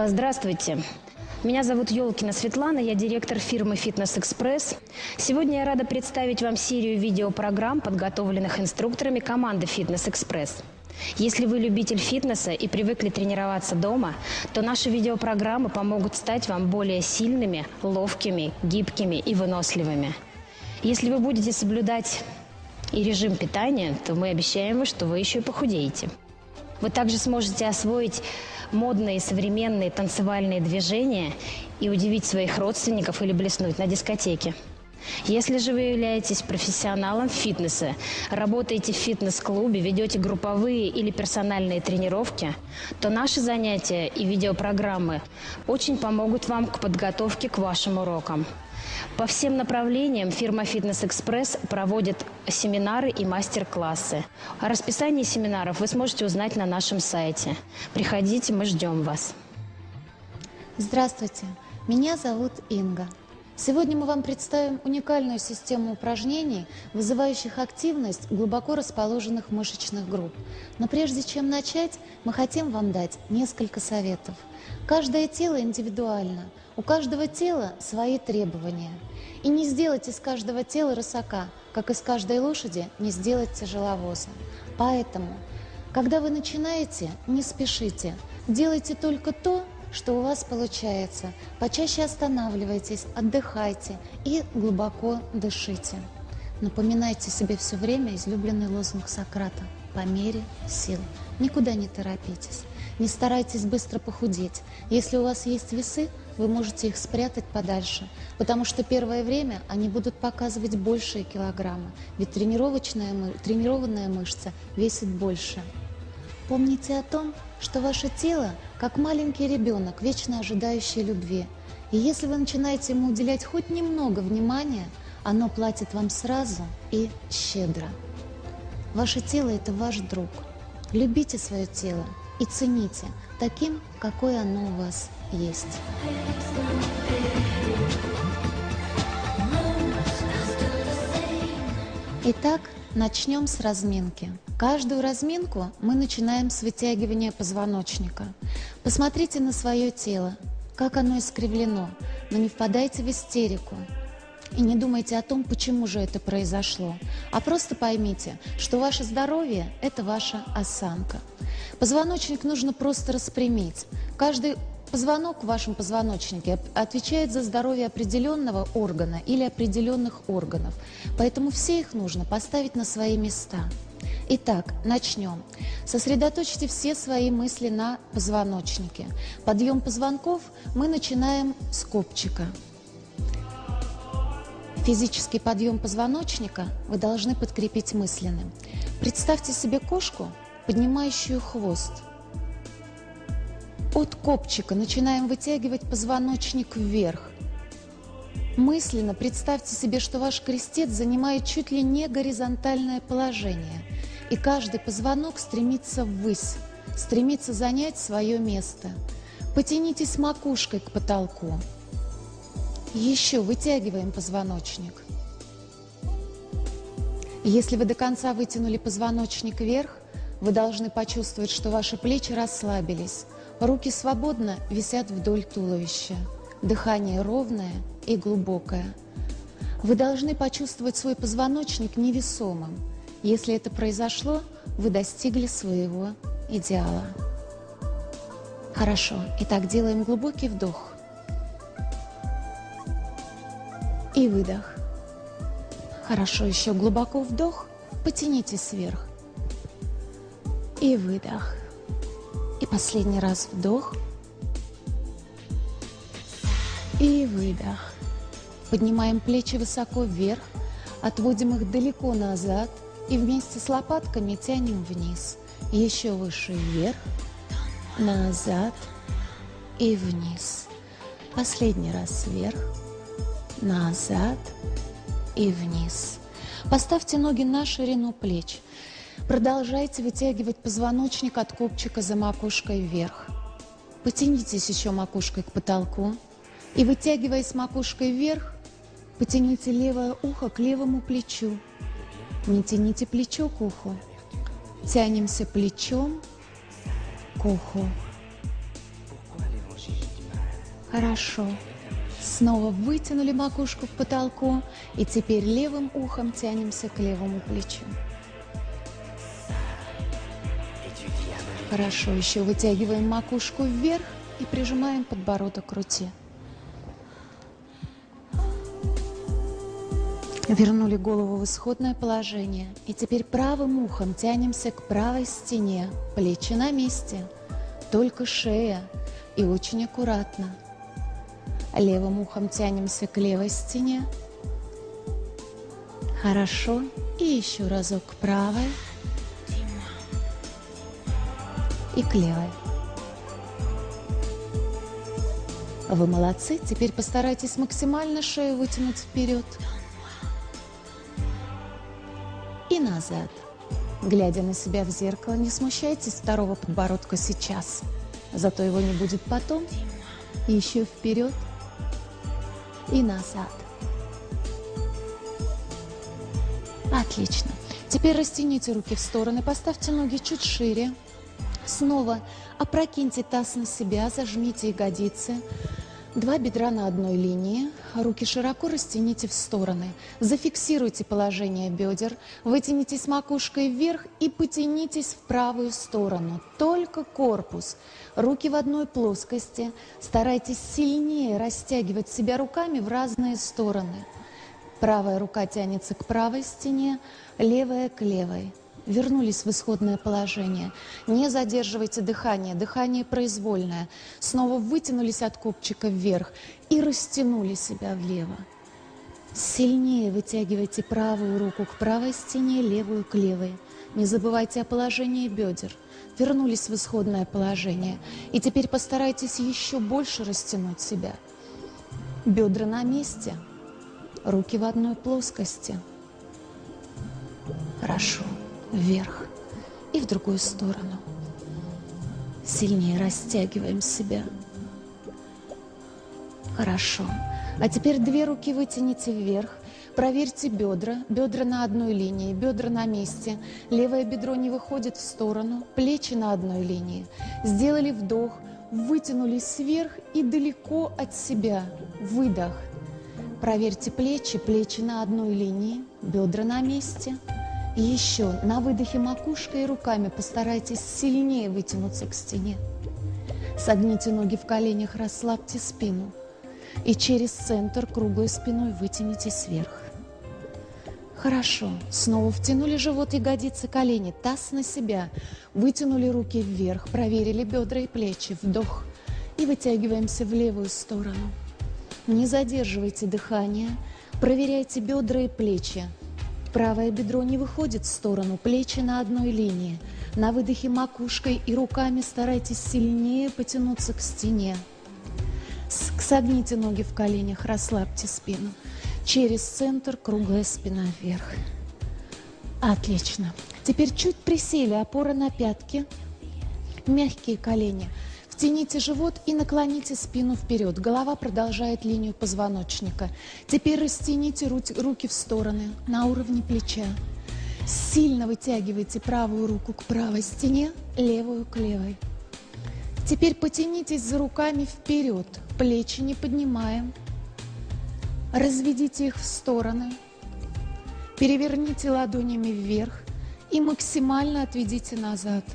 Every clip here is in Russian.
Здравствуйте. Меня зовут Ёлкина Светлана, я директор фирмы «Фитнес Экспресс». Сегодня я рада представить вам серию видеопрограмм, подготовленных инструкторами команды «Фитнес Экспресс». Если вы любитель фитнеса и привыкли тренироваться дома, то наши видеопрограммы помогут стать вам более сильными, ловкими, гибкими и выносливыми. Если вы будете соблюдать и режим питания, то мы обещаем вам, что вы еще и похудеете. Вы также сможете освоить модные современные танцевальные движения и удивить своих родственников или блеснуть на дискотеке. Если же вы являетесь профессионалом фитнеса, работаете в фитнес-клубе, ведете групповые или персональные тренировки, то наши занятия и видеопрограммы очень помогут вам к подготовке к вашим урокам. По всем направлениям фирма «Фитнес Экспресс» проводит семинары и мастер-классы. О расписании семинаров вы сможете узнать на нашем сайте. Приходите, мы ждем вас. Здравствуйте, меня зовут Инга. Сегодня мы вам представим уникальную систему упражнений, вызывающих активность глубоко расположенных мышечных групп. Но прежде чем начать, мы хотим вам дать несколько советов. Каждое тело индивидуально, у каждого тела свои требования. И не сделать из каждого тела рысака, как из каждой лошади не сделать тяжеловоза. Поэтому, когда вы начинаете, не спешите, делайте только то, что у вас получается. Почаще останавливайтесь, отдыхайте и глубоко дышите. Напоминайте себе все время излюбленный лозунг Сократа «По мере сил». Никуда не торопитесь. Не старайтесь быстро похудеть. Если у вас есть весы, вы можете их спрятать подальше, потому что первое время они будут показывать большие килограммы, ведь тренированная мышца весит больше. Помните о том, что ваше тело как маленький ребенок, вечно ожидающий любви. И если вы начинаете ему уделять хоть немного внимания, оно платит вам сразу и щедро. Ваше тело – это ваш друг. Любите свое тело и цените таким, какое оно у вас есть. Итак, начнем с разминки. Каждую разминку мы начинаем с вытягивания позвоночника. Посмотрите на свое тело, как оно искривлено, но не впадайте в истерику. И не думайте о том, почему же это произошло, а просто поймите, что ваше здоровье – это ваша осанка. Позвоночник нужно просто распрямить. Каждый позвонок в вашем позвоночнике отвечает за здоровье определенного органа или определенных органов, поэтому все их нужно поставить на свои места. Итак, начнем. Сосредоточьте все свои мысли на позвоночнике. Подъем позвонков мы начинаем с копчика. Физический подъем позвоночника вы должны подкрепить мысленным. Представьте себе кошку, поднимающую хвост. От копчика начинаем вытягивать позвоночник вверх. Мысленно представьте себе, что ваш крестец занимает чуть ли не горизонтальное положение, и каждый позвонок стремится ввысь, стремится занять свое место. Потянитесь макушкой к потолку. Еще вытягиваем позвоночник. Если вы до конца вытянули позвоночник вверх, вы должны почувствовать, что ваши плечи расслабились, руки свободно висят вдоль туловища, дыхание ровное и глубокое. Вы должны почувствовать свой позвоночник невесомым. Если это произошло, вы достигли своего идеала. Хорошо, итак, делаем глубокий вдох и выдох. Хорошо, еще глубоко вдох, потянитесь вверх и выдох. И последний раз вдох и выдох. Поднимаем плечи высоко вверх, отводим их далеко назад и вместе с лопатками тянем вниз. Еще выше вверх, назад и вниз. Последний раз вверх, назад и вниз. Поставьте ноги на ширину плеч. Продолжайте вытягивать позвоночник от копчика за макушкой вверх. Потянитесь еще макушкой к потолку. И вытягиваясь макушкой вверх, потяните левое ухо к левому плечу. Не тяните плечо к уху. Тянемся плечом к уху. Хорошо. Снова вытянули макушку к потолку. И теперь левым ухом тянемся к левому плечу. Хорошо. Еще вытягиваем макушку вверх и прижимаем подбородок к груди. Вернули голову в исходное положение. И теперь правым ухом тянемся к правой стене. Плечи на месте. Только шея. И очень аккуратно. Левым ухом тянемся к левой стене. Хорошо. И еще разок к правой. И к левой. Вы молодцы. Теперь постарайтесь максимально шею вытянуть вперед. И назад. Глядя на себя в зеркало, не смущайтесь второго подбородка сейчас. Зато его не будет потом. Еще вперед и назад. Отлично. Теперь растяните руки в стороны, поставьте ноги чуть шире. Снова опрокиньте таз на себя, зажмите ягодицы. 2 бедра на одной линии. Руки широко растяните в стороны. Зафиксируйте положение бедер. Вытянитесь макушкой вверх и потянитесь в правую сторону. Только корпус. Руки в одной плоскости. Старайтесь сильнее растягивать себя руками в разные стороны. Правая рука тянется к правой стене, левая к левой. Вернулись в исходное положение. Не задерживайте дыхание. Дыхание произвольное. Снова вытянулись от копчика вверх и растянули себя влево. Сильнее вытягивайте правую руку к правой стене, левую к левой. Не забывайте о положении бедер. Вернулись в исходное положение. И теперь постарайтесь еще больше растянуть себя. Бедра на месте. Руки в одной плоскости. Хорошо. Вверх и в другую сторону. Сильнее растягиваем себя. Хорошо. А теперь 2 руки вытяните вверх. Проверьте бедра. Бедра на одной линии, бедра на месте. Левое бедро не выходит в сторону, плечи на одной линии. Сделали вдох, вытянулись вверх и далеко от себя. Выдох. Проверьте плечи, плечи на одной линии, бедра на месте. Еще на выдохе макушкой и руками постарайтесь сильнее вытянуться к стене. Согните ноги в коленях, расслабьте спину. И через центр круглой спиной вытянитесь вверх. Хорошо. Снова втянули живот, ягодицы, колени, таз на себя. Вытянули руки вверх, проверили бедра и плечи. Вдох. И вытягиваемся в левую сторону. Не задерживайте дыхание. Проверяйте бедра и плечи. Правое бедро не выходит в сторону, плечи на одной линии. На выдохе макушкой и руками старайтесь сильнее потянуться к стене. Согните ноги в коленях, расслабьте спину. Через центр круглая спина вверх. Отлично. Теперь чуть присели, опора на пятки, мягкие колени. Втяните живот и наклоните спину вперед. Голова продолжает линию позвоночника. Теперь растяните руки в стороны на уровне плеча. Сильно вытягивайте правую руку к правой стене, левую к левой. Теперь потянитесь за руками вперед. Плечи не поднимаем. Разведите их в стороны. Переверните ладонями вверх и максимально отведите назад.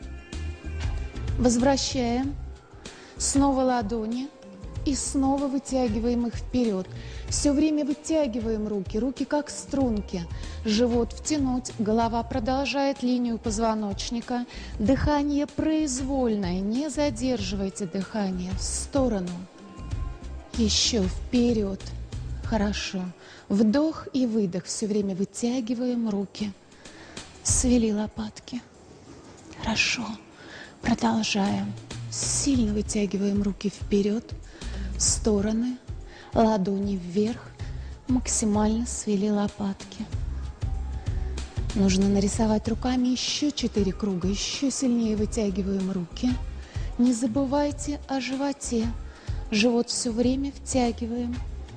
Возвращаем. Снова ладони. И снова вытягиваем их вперед. Все время вытягиваем руки. Руки как струнки. Живот втянуть. Голова продолжает линию позвоночника. Дыхание произвольное. Не задерживайте дыхание. В сторону. Еще вперед. Хорошо. Вдох и выдох. Все время вытягиваем руки. Свели лопатки. Хорошо. Продолжаем. Сильно вытягиваем руки вперед, в стороны, ладони вверх. Максимально свели лопатки. Нужно нарисовать руками еще 4 круга. Еще сильнее вытягиваем руки. Не забывайте о животе. Живот все время втягиваем.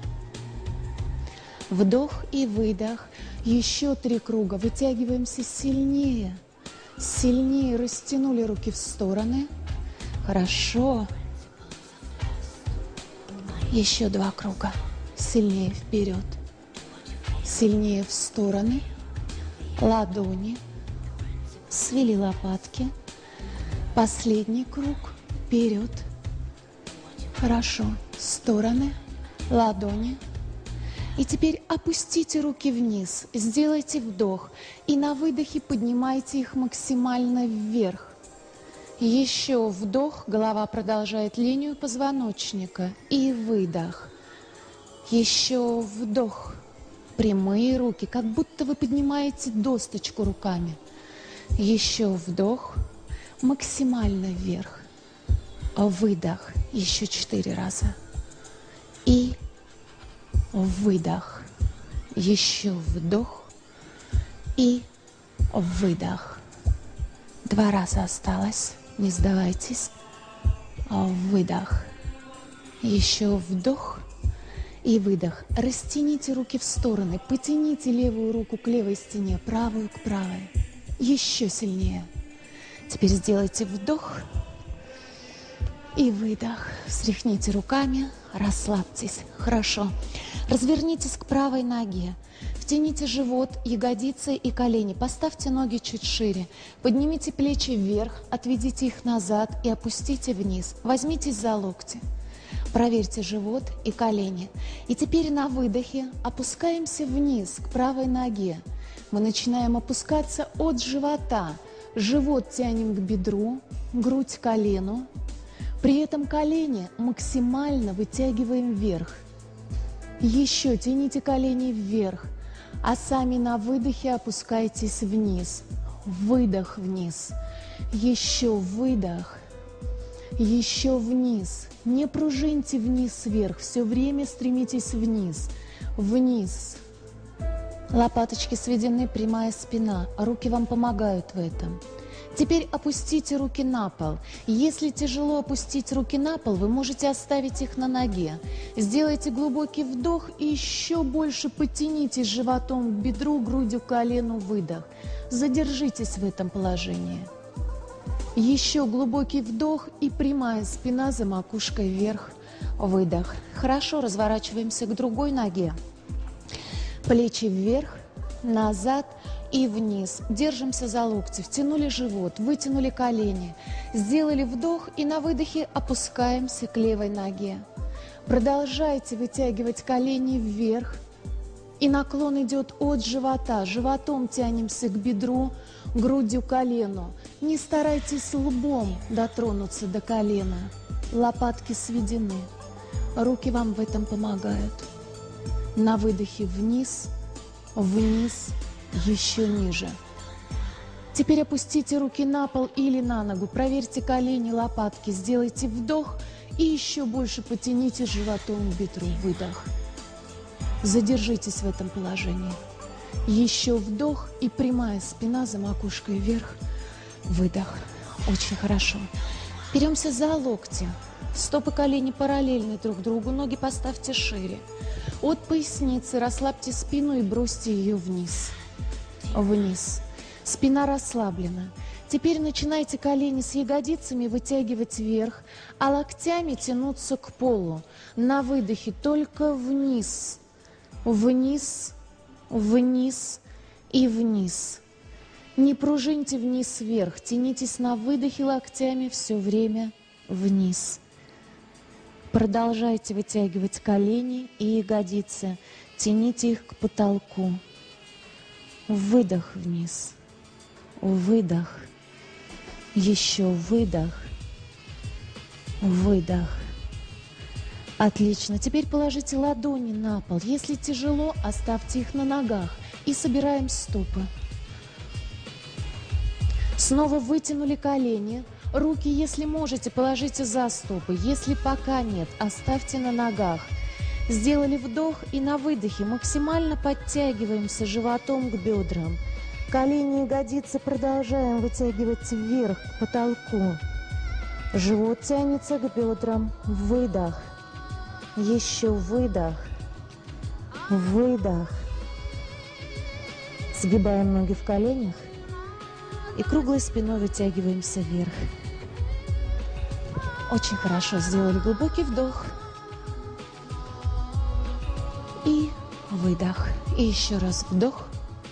Вдох и выдох. Еще 3 круга. Вытягиваемся сильнее. Сильнее растянули руки в стороны. Хорошо. Еще 2 круга. Сильнее вперед. Сильнее в стороны. Ладони. Свели лопатки. Последний круг. Вперед. Хорошо. Стороны. Ладони. И теперь опустите руки вниз. Сделайте вдох. И на выдохе поднимайте их максимально вверх. Еще вдох. Голова продолжает линию позвоночника. И выдох. Еще вдох. Прямые руки, как будто вы поднимаете досточку руками. Еще вдох. Максимально вверх. Выдох. Еще 4 раза. И выдох. Еще вдох. И выдох. 2 раза осталось. Не сдавайтесь. Выдох. Еще вдох. И выдох. Растяните руки в стороны. Потяните левую руку к левой стене, правую к правой. Еще сильнее. Теперь сделайте вдох и выдох. Встряхните руками, расслабьтесь. Хорошо. Развернитесь к правой ноге. Втяните живот, ягодицы и колени. Поставьте ноги чуть шире. Поднимите плечи вверх, отведите их назад и опустите вниз. Возьмитесь за локти. Проверьте живот и колени. И теперь на выдохе опускаемся вниз к правой ноге. Мы начинаем опускаться от живота. Живот тянем к бедру, грудь к колену. При этом колени максимально вытягиваем вверх. Еще тяните колени вверх, а сами на выдохе опускайтесь вниз. Выдох вниз. Еще выдох. Еще вниз. Не пружиньте вниз-вверх, все время стремитесь вниз. Вниз. Лопаточки сведены, прямая спина. Руки вам помогают в этом. Теперь опустите руки на пол. Если тяжело опустить руки на пол, вы можете оставить их на ноге. Сделайте глубокий вдох и еще больше подтянитесь животом к бедру, грудью к колену, выдох. Задержитесь в этом положении. Еще глубокий вдох и прямая спина за макушкой вверх. Выдох. Хорошо, разворачиваемся к другой ноге. Плечи вверх, назад и вниз. Держимся за локти, втянули живот, вытянули колени. Сделали вдох и на выдохе опускаемся к левой ноге. Продолжайте вытягивать колени вверх. И наклон идет от живота. Животом тянемся к бедру, грудью к колену. Не старайтесь лбом дотронуться до колена. Лопатки сведены. Руки вам в этом помогают. На выдохе вниз, вниз, еще ниже. Теперь опустите руки на пол или на ногу. Проверьте колени, лопатки. Сделайте вдох и еще больше потяните животом к бедру. Выдох. Задержитесь в этом положении. Еще вдох и прямая спина за макушкой вверх. Выдох. Очень хорошо. Беремся за локти. Стопы колени параллельны друг другу. Ноги поставьте шире. От поясницы расслабьте спину и бросьте ее вниз. Вниз. Спина расслаблена. Теперь начинайте колени с ягодицами вытягивать вверх, а локтями тянуться к полу. На выдохе только вниз. Вниз, вниз и вниз. Не пружиньте вниз-вверх, тянитесь на выдохе локтями все время вниз. Продолжайте вытягивать колени и ягодицы, тяните их к потолку. Выдох вниз, выдох, еще выдох, выдох. Отлично. Теперь положите ладони на пол. Если тяжело, оставьте их на ногах. И собираем стопы. Снова вытянули колени. Руки, если можете, положите за стопы. Если пока нет, оставьте на ногах. Сделали вдох и на выдохе максимально подтягиваемся животом к бедрам. Колени и ягодицы продолжаем вытягивать вверх к потолку. Живот тянется к бедрам. Выдох. Еще выдох, выдох. Сгибаем ноги в коленях и круглой спиной вытягиваемся вверх. Очень хорошо. Сделали глубокий вдох выдох. И еще раз вдох.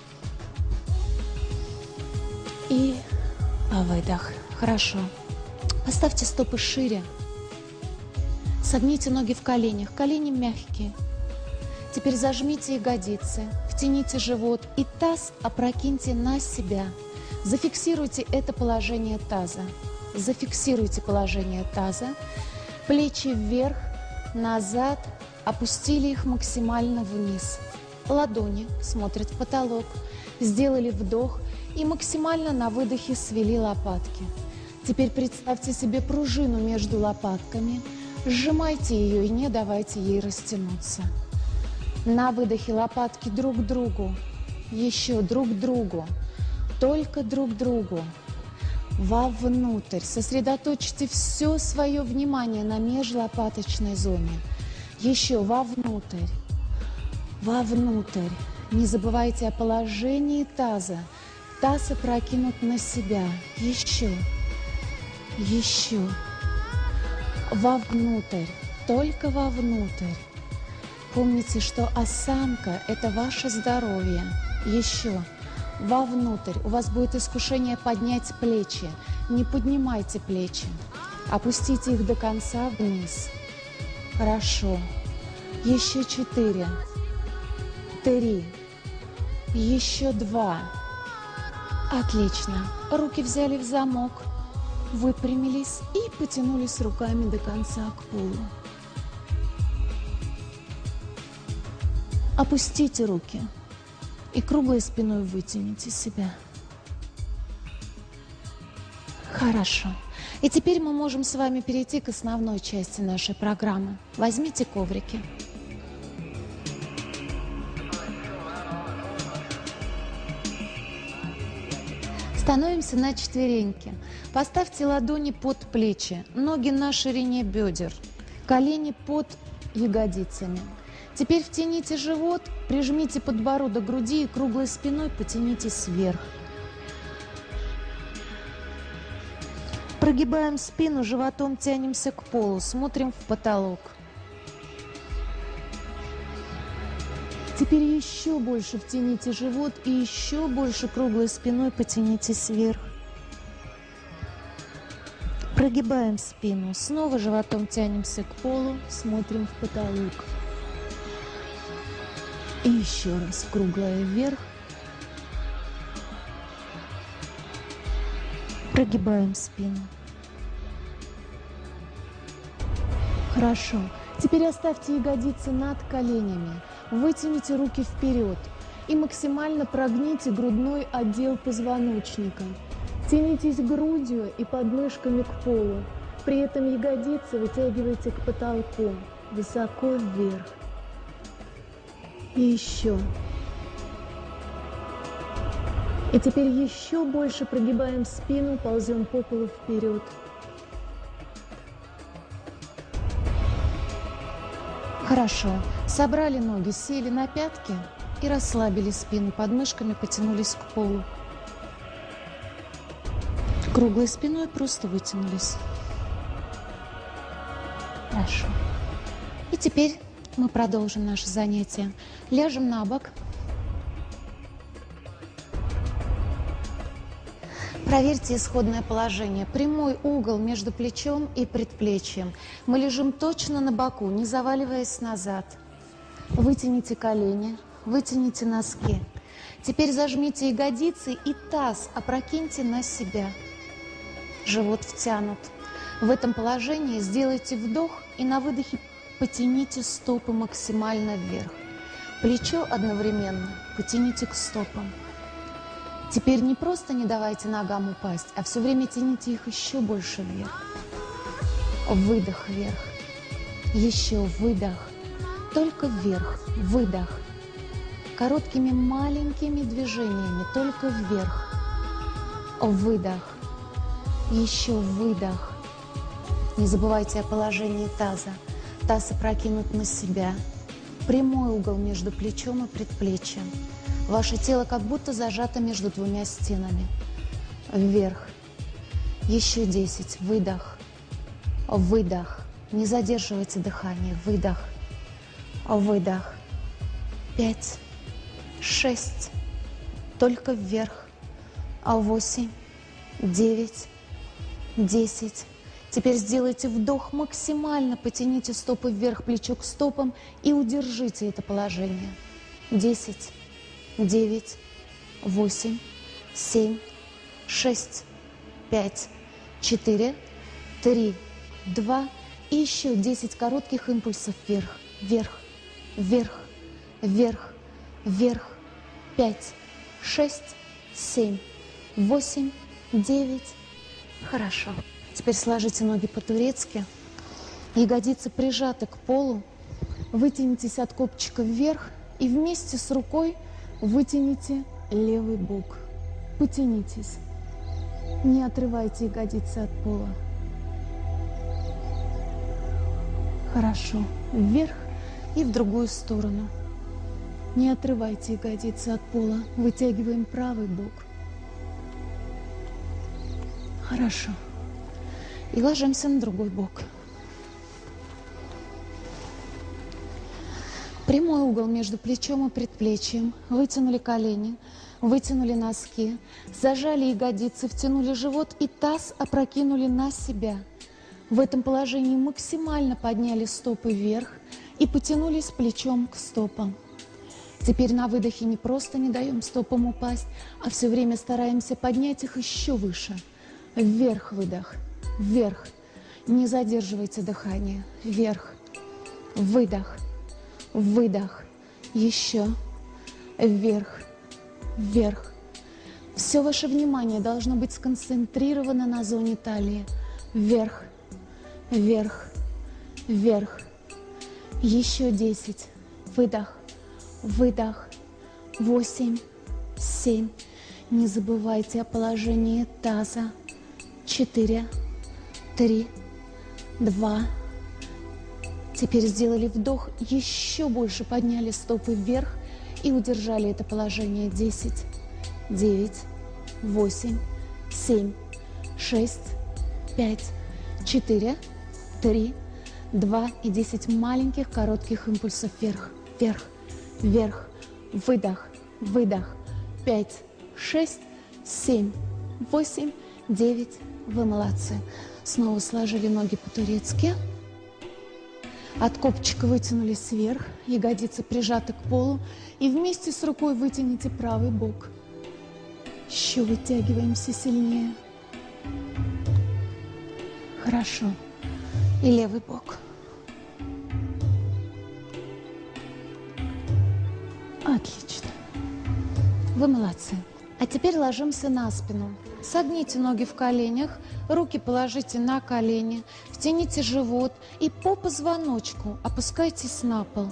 И выдох. Хорошо. Поставьте стопы шире. Согните ноги в коленях. Колени мягкие. Теперь зажмите ягодицы, втяните живот и таз опрокиньте на себя. Зафиксируйте это положение таза. Зафиксируйте положение таза. Плечи вверх, назад. Опустили их максимально вниз. Ладони смотрят в потолок. Сделали вдох и максимально на выдохе свели лопатки. Теперь представьте себе пружину между лопатками. Сжимайте ее и не давайте ей растянуться. На выдохе лопатки друг к другу. Еще друг к другу. Только друг к другу. Вовнутрь. Сосредоточьте все свое внимание на межлопаточной зоне. Еще вовнутрь. Вовнутрь. Не забывайте о положении таза. Таз опрокинут на себя. Еще. Еще. Вовнутрь. Только вовнутрь. Помните, что осанка – это ваше здоровье. Еще. Вовнутрь. У вас будет искушение поднять плечи. Не поднимайте плечи. Опустите их до конца вниз. Хорошо. Еще 4. 3. Еще 2. Отлично. Руки взяли в замок. Выпрямились и потянулись руками до конца к полу. Опустите руки и круглой спиной вытяните себя. Хорошо. И теперь мы можем с вами перейти к основной части нашей программы. Возьмите коврики. Становимся на четвереньки. Поставьте ладони под плечи, ноги на ширине бедер, колени под ягодицами. Теперь втяните живот, прижмите подбородок к груди и круглой спиной потянитесь вверх. Прогибаем спину, животом тянемся к полу, смотрим в потолок. Теперь еще больше втяните живот и еще больше круглой спиной потянитесь вверх. Прогибаем спину, снова животом тянемся к полу, смотрим в потолок. И еще раз круглая вверх. Прогибаем спину. Хорошо. Теперь оставьте ягодицы над коленями. Вытяните руки вперед и максимально прогните грудной отдел позвоночника. Тянитесь грудью и подмышками к полу. При этом ягодицы вытягивайте к потолку, высоко вверх. И еще. И теперь еще больше прогибаем спину, ползем по полу вперед. Хорошо. Собрали ноги, сели на пятки и расслабили спину. Подмышками потянулись к полу. Круглой спиной просто вытянулись. Хорошо. И теперь мы продолжим наше занятие. Ляжем на бок. Проверьте исходное положение. Прямой угол между плечом и предплечьем. Мы лежим точно на боку, не заваливаясь назад. Вытяните колени, вытяните носки. Теперь зажмите ягодицы и таз опрокиньте на себя. Живот втянут. В этом положении сделайте вдох и на выдохе потяните стопы максимально вверх. Плечо одновременно потяните к стопам. Теперь не просто не давайте ногам упасть, а все время тяните их еще больше вверх. Выдох вверх. Еще выдох. Только вверх. Выдох. Короткими маленькими движениями, только вверх. Выдох. Еще выдох. Не забывайте о положении таза. Таз опрокинут на себя. Прямой угол между плечом и предплечьем. Ваше тело как будто зажато между двумя стенами. Вверх. Еще 10. Выдох. Выдох. Не задерживайте дыхание. Выдох. Выдох. 5, 6, только вверх. 8, 9, 10. Теперь сделайте вдох максимально, потяните стопы вверх, плечо к стопам и удержите это положение. 10, 9, 8, 7, 6, 5, 4, 3, 2 и еще 10 коротких импульсов вверх, вверх, вверх, вверх, вверх. 5, 6, 7, 8, 9. Хорошо. Теперь сложите ноги по-турецки. Ягодицы прижаты к полу. Вытянитесь от копчика вверх и вместе с рукой вытяните левый бок. Потянитесь. Не отрывайте ягодицы от пола. Хорошо. Вверх и в другую сторону. Не отрывайте ягодицы от пола. Вытягиваем правый бок. Хорошо. И ложимся на другой бок. Прямой угол между плечом и предплечьем. Вытянули колени, вытянули носки, зажали ягодицы, втянули живот и таз опрокинули на себя. В этом положении максимально подняли стопы вверх и потянулись плечом к стопам. Теперь на выдохе не просто не даем стопам упасть, а все время стараемся поднять их еще выше. Вверх выдох, вверх. Не задерживайте дыхание. Вверх, выдох, выдох. Еще. Вверх, вверх. Все ваше внимание должно быть сконцентрировано на зоне талии. Вверх, вверх, вверх. Еще 10. Выдох, выдох. 8, 7. Не забывайте о положении таза. 4, 3, 2. Теперь сделали вдох, еще больше подняли стопы вверх и удержали это положение. 10, 9, 8, 7, 6, 5, 4, 3, 2 и 10 маленьких коротких импульсов вверх, вверх, вверх. Выдох, выдох. 5, 6, 7, 8, 9. Вы молодцы. Снова сложили ноги по-турецки. От копчика вытянулись вверх, ягодицы прижаты к полу. И вместе с рукой вытяните правый бок. Еще вытягиваемся сильнее. Хорошо. И левый бок. Отлично. Вы молодцы. А теперь ложимся на спину. Согните ноги в коленях, руки положите на колени, втяните живот и по позвоночку опускайтесь на пол.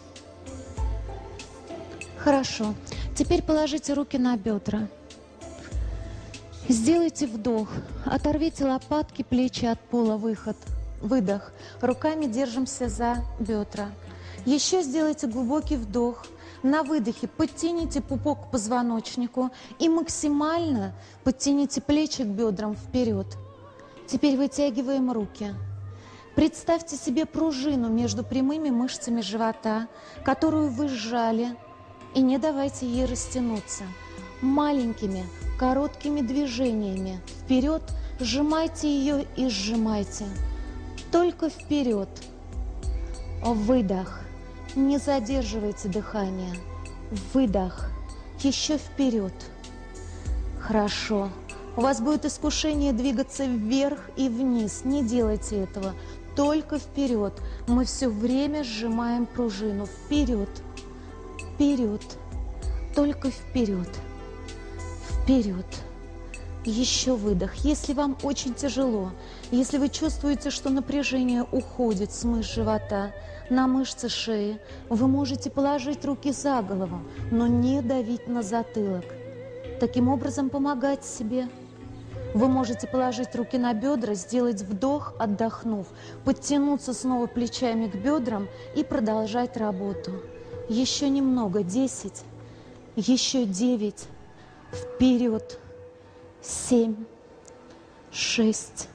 Хорошо. Теперь положите руки на бедра. Сделайте вдох. Оторвите лопатки, плечи от пола, выход. Выдох. Руками держимся за бедра. Еще сделайте глубокий вдох. На выдохе подтяните пупок к позвоночнику и максимально подтяните плечи к бедрам вперед. Теперь вытягиваем руки. Представьте себе пружину между прямыми мышцами живота, которую вы сжали, и не давайте ей растянуться. Маленькими, короткими движениями вперед сжимайте ее и сжимайте. Только вперед. Выдох. Не задерживайте дыхание. Выдох. Еще вперед. Хорошо. У вас будет искушение двигаться вверх и вниз. Не делайте этого. Только вперед. Мы все время сжимаем пружину. Вперед. Вперед. Только вперед. Вперед. Еще выдох. Если вам очень тяжело, если вы чувствуете, что напряжение уходит с мышц живота на мышцы шеи, вы можете положить руки за голову, но не давить на затылок. Таким образом помогать себе. Вы можете положить руки на бедра, сделать вдох, отдохнув, подтянуться снова плечами к бедрам и продолжать работу. Еще немного. 10, еще 9, вперед. 7, 6,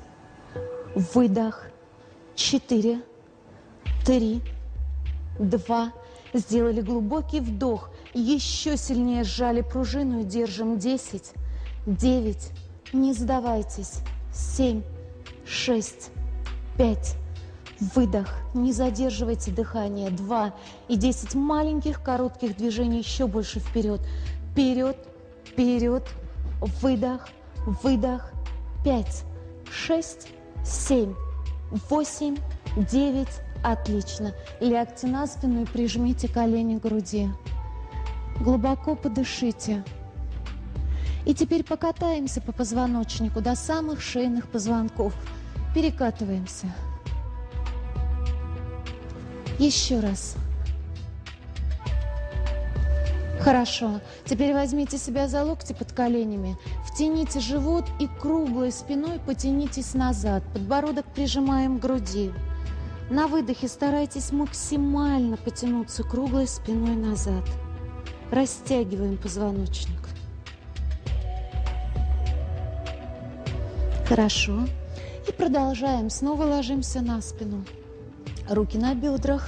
выдох, 4, 3, 2 Сделали глубокий вдох. Еще сильнее сжали пружину и держим. 10, 9, не сдавайтесь. 7, 6, 5. Выдох. Не задерживайте дыхание. 2 и 10 маленьких коротких движений еще больше вперед. Вперед, вперед. Выдох, выдох. 5, 6, 7, 8, 9. Отлично. Лягте на спину и прижмите колени к груди. Глубоко подышите. И теперь покатаемся по позвоночнику до самых шейных позвонков. Перекатываемся. Еще раз. Хорошо. Теперь возьмите себя за локти под коленями. Втяните живот и круглой спиной потянитесь назад. Подбородок прижимаем к груди. На выдохе старайтесь максимально потянуться круглой спиной назад. Растягиваем позвоночник. Хорошо. И продолжаем. Снова ложимся на спину. Руки на бедрах.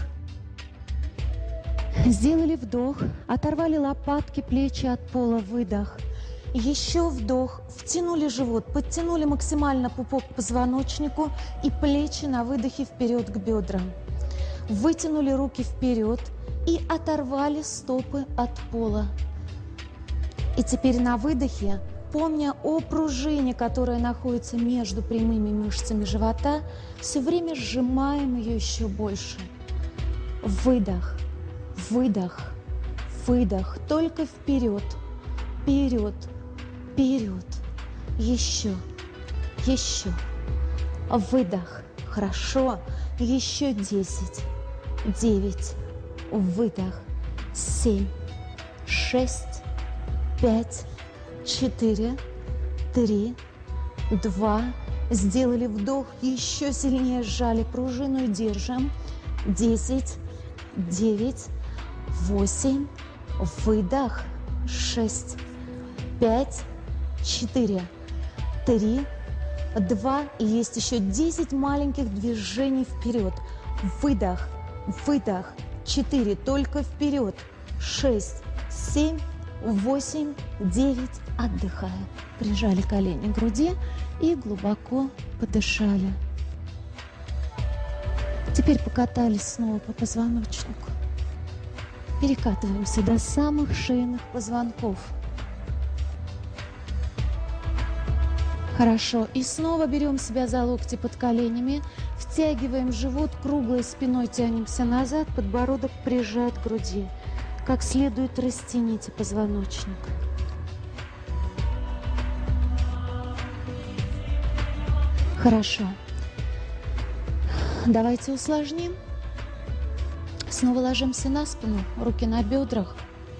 Сделали вдох. Оторвали лопатки, плечи от пола. Выдох. Еще вдох. Втянули живот. Подтянули максимально пупок к позвоночнику. И плечи на выдохе вперед к бедрам. Вытянули руки вперед. И оторвали стопы от пола. И теперь на выдохе, помня о пружине, которая находится между прямыми мышцами живота, все время сжимаем ее еще больше. Выдох, выдох, выдох. Только вперед, вперед, вперед. Еще, еще. Выдох. Хорошо. Еще 10, 9. Выдох. 7, 6, 5, 4, 3, 2. Сделали вдох. Еще сильнее сжали пружину и держим. 10, 9, 8. Выдох. 6, 5, 4, 3, 2. И есть еще 10 маленьких движений вперед. Выдох. Выдох. 4. Только вперед. 6, 7, 8, 9. Отдыхаем. Прижали колени к груди и глубоко подышали. Теперь покатались снова по позвоночнику. Перекатываемся до самых шейных позвонков. Хорошо. И снова берем себя за локти под коленями. Втягиваем живот, круглой спиной тянемся назад, подбородок прижат к груди. Как следует растяните позвоночник. Хорошо. Давайте усложним. Снова ложимся на спину, руки на бедрах.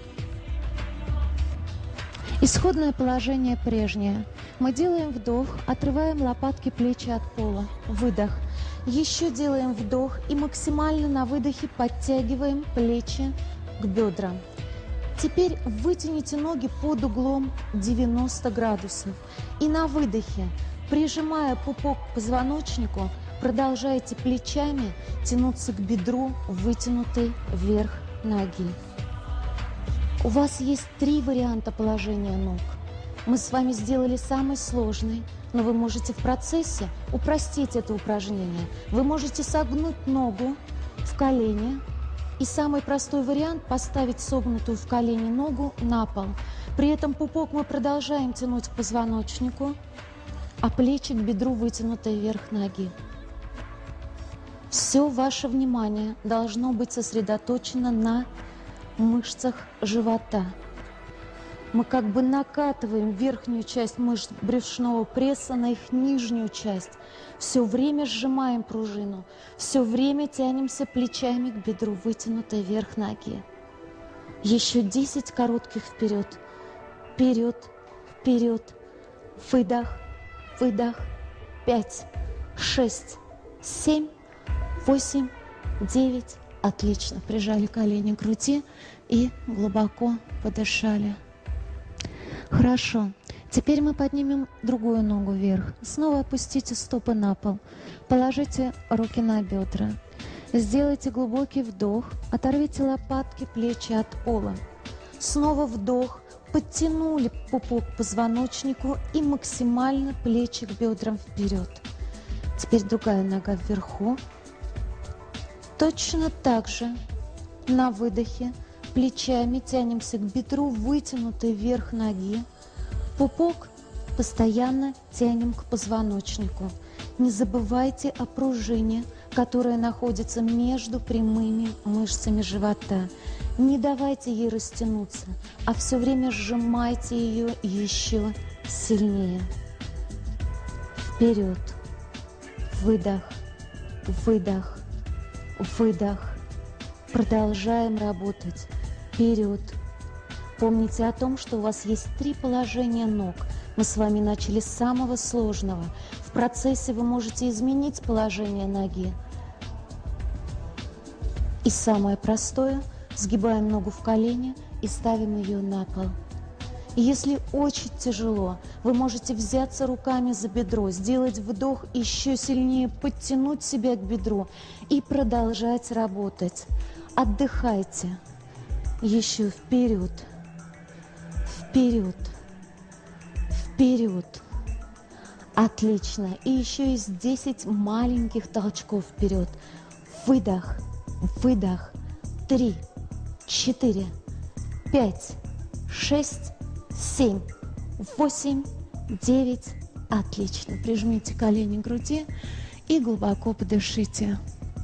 Исходное положение прежнее. Мы делаем вдох, отрываем лопатки, плечи от пола. Выдох. Еще делаем вдох и максимально на выдохе подтягиваем плечи к бедрам. Теперь вытяните ноги под углом 90 градусов. И на выдохе, прижимая пупок к позвоночнику, продолжайте плечами тянуться к бедру вытянутой вверх ноги. У вас есть 3 варианта положения ног. Мы с вами сделали самый сложный, но вы можете в процессе упростить это упражнение. Вы можете согнуть ногу в колени. И самый простой вариант – поставить согнутую в колени ногу на пол. При этом пупок мы продолжаем тянуть к позвоночнику, а плечи к бедру вытянутой вверх ноги. Все ваше внимание должно быть сосредоточено на мышцах живота. Мы как бы накатываем верхнюю часть мышц брюшного пресса на их нижнюю часть. Все время сжимаем пружину, все время тянемся плечами к бедру вытянутой вверх ноги. Еще 10 коротких вперед. Вперед, вперед. Выдох, выдох. 5, 6, 7, 8, 9. Отлично. Прижали колени к груди и глубоко подышали. Хорошо. Теперь мы поднимем другую ногу вверх. Снова опустите стопы на пол. Положите руки на бедра. Сделайте глубокий вдох, оторвите лопатки, плечи от пола. Снова вдох, подтянули пупок к позвоночнику и максимально плечи к бедрам вперед. Теперь другая нога вверху. Точно так же на выдохе плечами тянемся к бедру, вытянутой вверх ноги. Пупок постоянно тянем к позвоночнику. Не забывайте о пружине, которая находится между прямыми мышцами живота. Не давайте ей растянуться, а все время сжимайте ее еще сильнее. Вперед. Выдох, выдох, выдох. Продолжаем работать. Вперед. Помните о том, что у вас есть 3 положения ног. Мы с вами начали с самого сложного. В процессе вы можете изменить положение ноги. И самое простое – сгибаем ногу в колени и ставим ее на пол. И если очень тяжело, вы можете взяться руками за бедро, сделать вдох, еще сильнее подтянуть себя к бедру и продолжать работать. Отдыхайте. Еще вперед, вперед, вперед. Отлично. И еще есть 10 маленьких толчков вперед. Выдох, выдох. 3, 4, 5, 6, 7, 8, 9. Отлично. Прижмите колени к груди и глубоко подышите.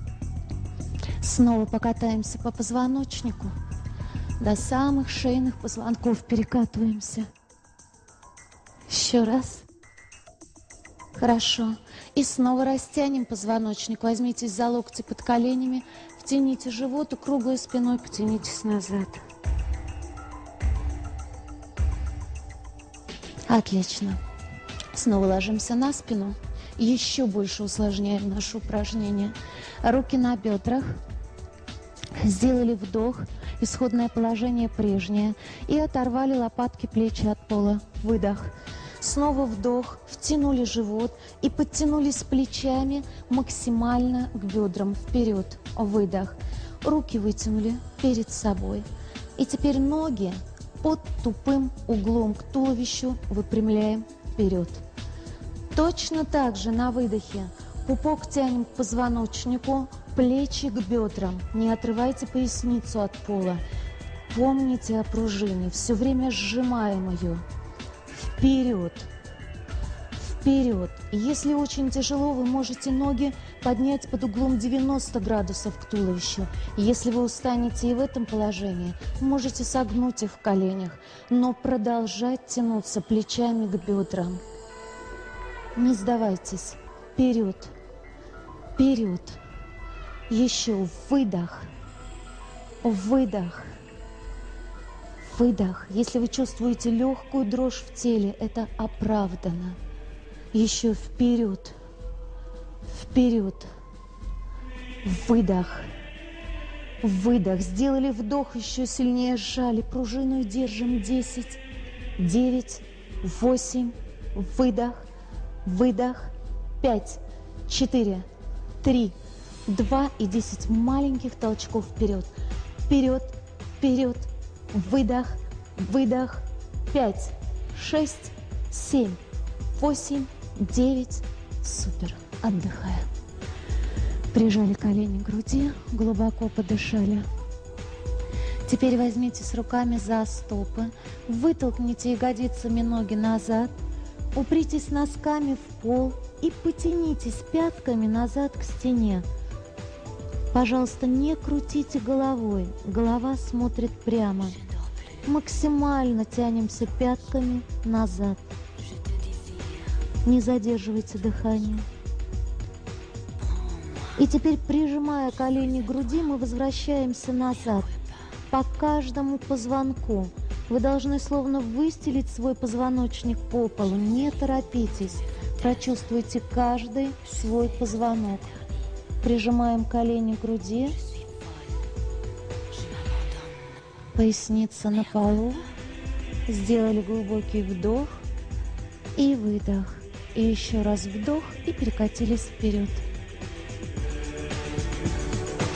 Снова покатаемся по позвоночнику. До самых шейных позвонков перекатываемся. Еще раз. Хорошо. И снова растянем позвоночник. Возьмитесь за локти под коленями, втяните живот и круглой спиной потянитесь назад. Отлично. Снова ложимся на спину. Еще больше усложняем наше упражнение. Руки на бедрах. Сделали вдох, исходное положение прежнее. И оторвали лопатки, плечи от пола. Выдох. Снова вдох, втянули живот и подтянулись плечами максимально к бедрам. Вперед. Выдох. Руки вытянули перед собой. И теперь ноги под тупым углом к туловищу выпрямляем вперед. Точно так же на выдохе пупок тянем к позвоночнику, плечи к бедрам. Не отрывайте поясницу от пола. Помните о пружине. Все время сжимаем ее. Вперед. Вперед. Если очень тяжело, вы можете ноги поднять под углом 90 градусов к туловищу. Если вы устанете и в этом положении, можете согнуть их в коленях, но продолжать тянуться плечами к бедрам. Не сдавайтесь. Вперед. Вперед. Еще выдох. Выдох. Выдох. Если вы чувствуете легкую дрожь в теле, это оправдано. Еще вперед. Вперед. Выдох. Выдох. Сделали вдох, еще сильнее сжали. Пружину держим. 10, 9, 8. Выдох. Выдох. 5, 4, 3, 2 и 10 маленьких толчков вперед. Вперед. Вперед. Выдох. Выдох. 5, 6, 7, 8, 9. Супер. Отдыхаем. Прижали колени к груди, глубоко подышали. Теперь возьмитесь руками за стопы, вытолкните ягодицами ноги назад, упритесь носками в пол и потянитесь пятками назад к стене. Пожалуйста, не крутите головой, голова смотрит прямо. Максимально тянемся пятками назад. Не задерживайте дыхание. И теперь, прижимая колени к груди, мы возвращаемся назад. По каждому позвонку. Вы должны словно выстелить свой позвоночник по полу. Не торопитесь. Прочувствуйте каждый свой позвонок. Прижимаем колени к груди. Поясница на полу. Сделали глубокий вдох и выдох. И еще раз вдох и перекатились вперед.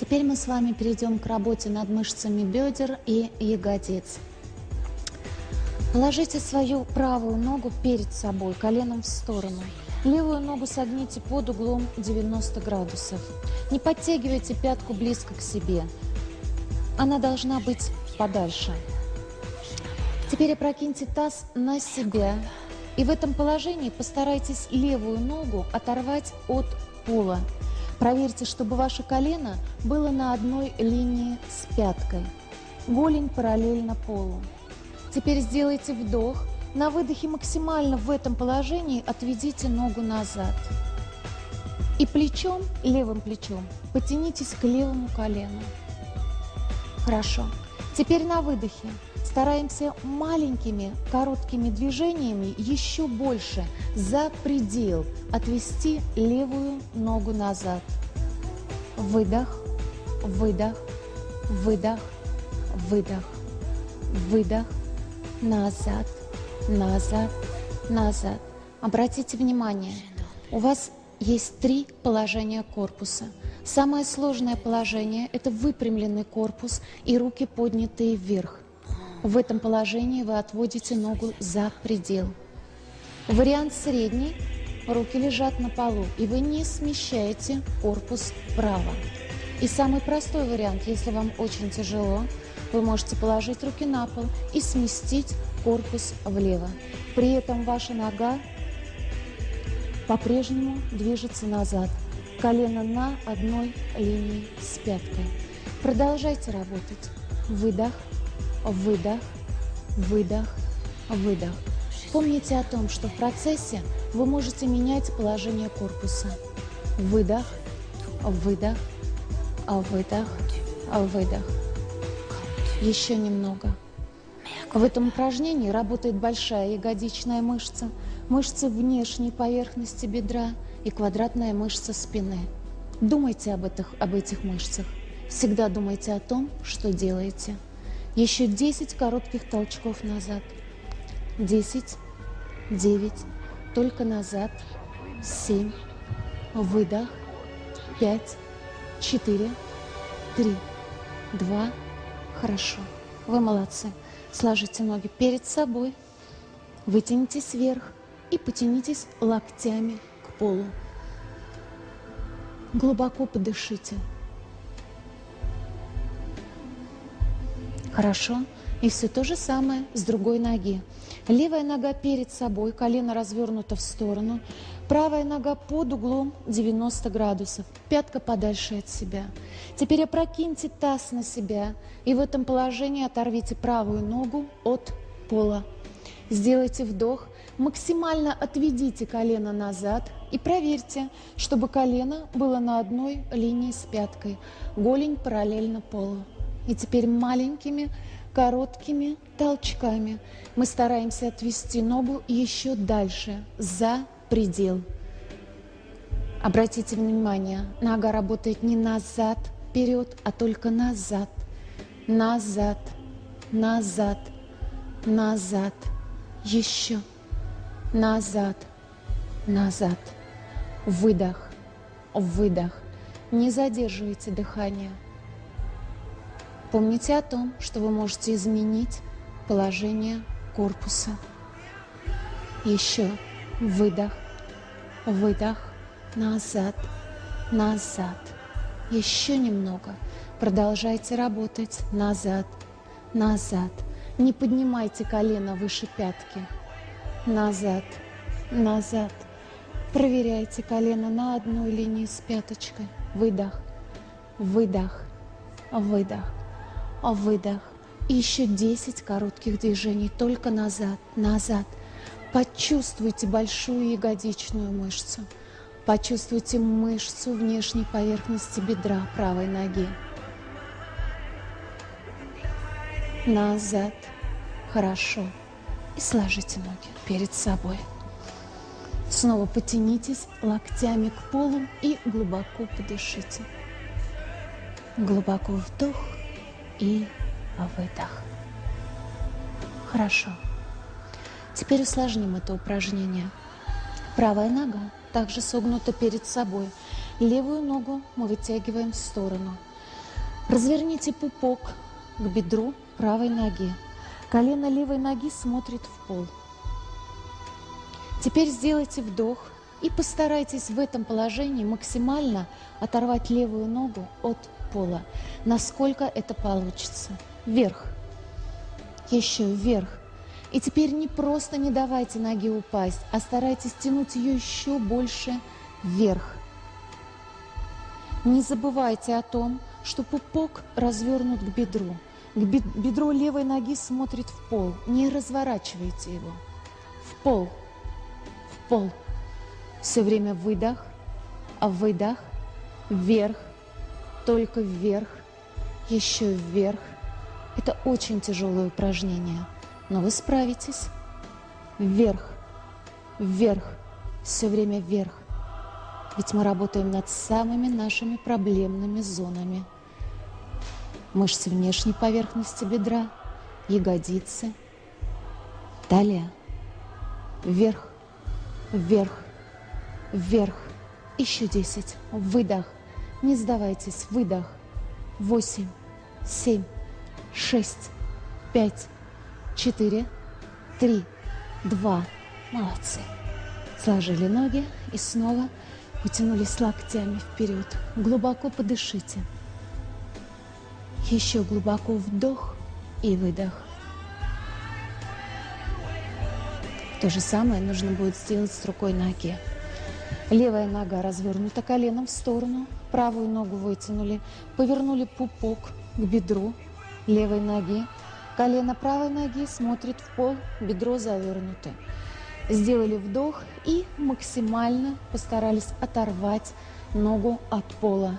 Теперь мы с вами перейдем к работе над мышцами бедер и ягодиц. Положите свою правую ногу перед собой, коленом в сторону. Левую ногу согните под углом 90 градусов. Не подтягивайте пятку близко к себе. Она должна быть подальше. Теперь опрокиньте таз на себя. И в этом положении постарайтесь левую ногу оторвать от пола. Проверьте, чтобы ваше колено было на одной линии с пяткой. Голень параллельно полу. Теперь сделайте вдох. На выдохе максимально в этом положении отведите ногу назад. И плечом, левым плечом, потянитесь к левому колену. Хорошо. Теперь на выдохе стараемся маленькими короткими движениями еще больше за предел отвести левую ногу назад. Выдох, выдох, выдох, выдох, выдох, назад, назад, назад. Обратите внимание, у вас есть 3 положения корпуса. Самое сложное положение – это выпрямленный корпус и руки поднятые вверх. В этом положении вы отводите ногу за предел. Вариант средний – руки лежат на полу, и вы не смещаете корпус вправо. И самый простой вариант, если вам очень тяжело, вы можете положить руки на пол и сместить корпус влево. При этом ваша нога по-прежнему движется назад. Колено на одной линии с пяткой. Продолжайте работать. Выдох, выдох, выдох, выдох. Помните о том, что в процессе вы можете менять положение корпуса. Выдох, выдох, выдох, выдох. Еще немного. В этом упражнении работает большая ягодичная мышца, мышцы внешней поверхности бедра и квадратная мышца спины. Думайте об этих мышцах. Всегда думайте о том, что делаете. Еще 10 коротких толчков назад. 10, 9, только назад. 7, выдох. 5, 4, 3, 2. Хорошо. Вы молодцы. Сложите ноги перед собой. Вытянитесь вверх и потянитесь локтями к полу. Глубоко подышите. Хорошо. И все то же самое с другой ноги. Левая нога перед собой, колено развернуто в сторону. Правая нога под углом 90 градусов. Пятка подальше от себя. Теперь опрокиньте таз на себя. И в этом положении оторвите правую ногу от пола. Сделайте вдох. Максимально отведите колено назад. И проверьте, чтобы колено было на одной линии с пяткой. Голень параллельно полу. И теперь маленькими короткими толчками мы стараемся отвести ногу еще дальше, за предел. Обратите внимание, нога работает не назад, вперед, а только назад. Назад, назад, назад. Еще. Назад, назад. Выдох, выдох. Не задерживайте дыхание. Помните о том, что вы можете изменить положение корпуса. Еще выдох, выдох, назад, назад. Еще немного. Продолжайте работать назад, назад. Не поднимайте колено выше пятки. Назад, назад. Проверяйте колено на одной линии с пяточкой. Выдох, выдох, выдох. Выдох. И еще 10 коротких движений. Только назад, назад. Почувствуйте большую ягодичную мышцу. Почувствуйте мышцу внешней поверхности бедра правой ноги. Назад. Хорошо. И сложите ноги перед собой. Снова потянитесь локтями к полу и глубоко подышите. Глубоко вдох. И выдох. Хорошо. Теперь усложним это упражнение. Правая нога также согнута перед собой. Левую ногу мы вытягиваем в сторону. Разверните пупок к бедру правой ноги. Колено левой ноги смотрит в пол. Теперь сделайте вдох и постарайтесь в этом положении максимально оторвать левую ногу от пола. Насколько это получится. Вверх. Еще вверх. И теперь не просто не давайте ноге упасть, а старайтесь тянуть ее еще больше вверх. Не забывайте о том, что пупок развернут к бедру. Бедро левой ноги смотрит в пол. Не разворачивайте его. В пол. В пол. Все время выдох, выдох, вверх, только вверх, еще вверх. Это очень тяжелое упражнение, но вы справитесь. Вверх, вверх, все время вверх. Ведь мы работаем над самыми нашими проблемными зонами. Мышцы внешней поверхности бедра, ягодицы, талия. Вверх, вверх, вверх. Еще 10. Выдох. Не сдавайтесь. Выдох. 8, 7, 6, 5, 4, 3, 2. Молодцы. Сложили ноги и снова потянулись локтями вперед. Глубоко подышите. Еще глубоко вдох и выдох. То же самое нужно будет сделать с рукой ноги. Левая нога развернута коленом в сторону, правую ногу вытянули, повернули пупок к бедру левой ноги. Колено правой ноги смотрит в пол, бедро завернуто. Сделали вдох и максимально постарались оторвать ногу от пола.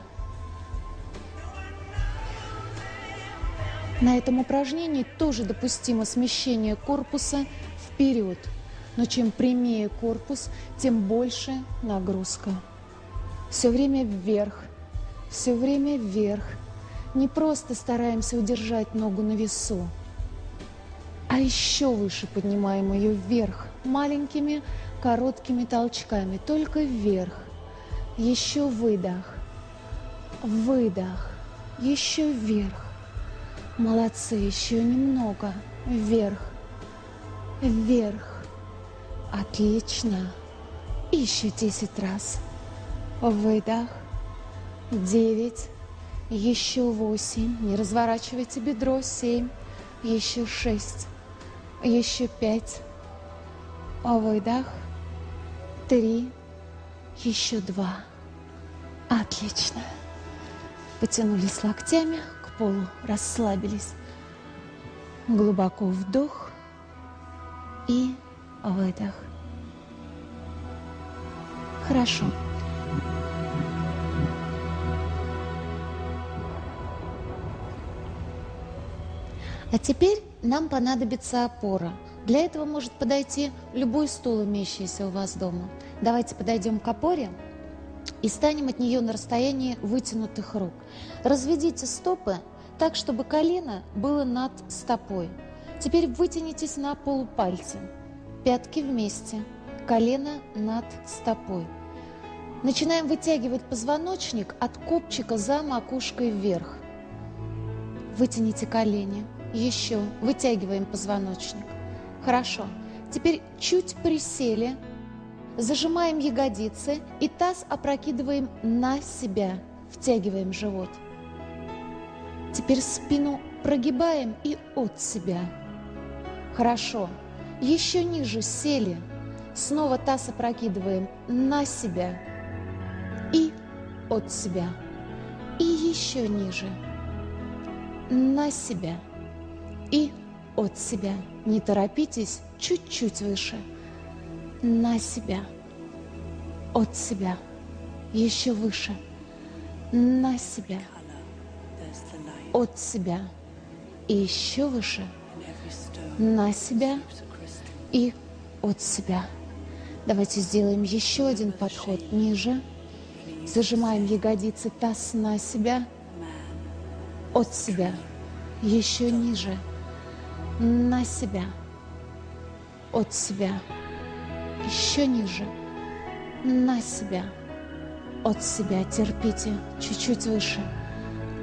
На этом упражнении тоже допустимо смещение корпуса вперед. Но чем прямее корпус, тем больше нагрузка. Все время вверх, все время вверх. Не просто стараемся удержать ногу на весу, а еще выше поднимаем ее вверх маленькими короткими толчками, только вверх. Еще выдох, выдох, еще вверх. Молодцы, еще немного. Вверх, вверх. Отлично. Еще 10 раз. Выдох. 9. Еще 8. Не разворачивайте бедро. 7. Еще 6. Еще 5. Выдох. 3. Еще 2. Отлично. Потянулись локтями к полу. Расслабились. Глубоко вдох. И выдох. Хорошо. А теперь нам понадобится опора. Для этого может подойти любой стул, имеющийся у вас дома. Давайте подойдем к опоре и станем от нее на расстоянии вытянутых рук. Разведите стопы так, чтобы колено было над стопой. Теперь вытянитесь на полупальцы. Пятки вместе, колено над стопой. Начинаем вытягивать позвоночник от копчика за макушкой вверх. Вытяните колени. Еще вытягиваем позвоночник. Хорошо. Теперь чуть присели, зажимаем ягодицы и таз опрокидываем на себя. Втягиваем живот. Теперь спину прогибаем и от себя. Хорошо. Еще ниже сели. Снова таз опрокидываем на себя и от себя. И еще ниже. На себя и от себя. Не торопитесь, чуть-чуть выше. На себя, от себя, еще выше. На себя, от себя и еще выше. На себя и от себя. Давайте сделаем еще один подход ниже. Зажимаем ягодицы, таз на себя, от себя, еще ниже. На себя, от себя, еще ниже. На себя, от себя. Терпите, чуть-чуть выше.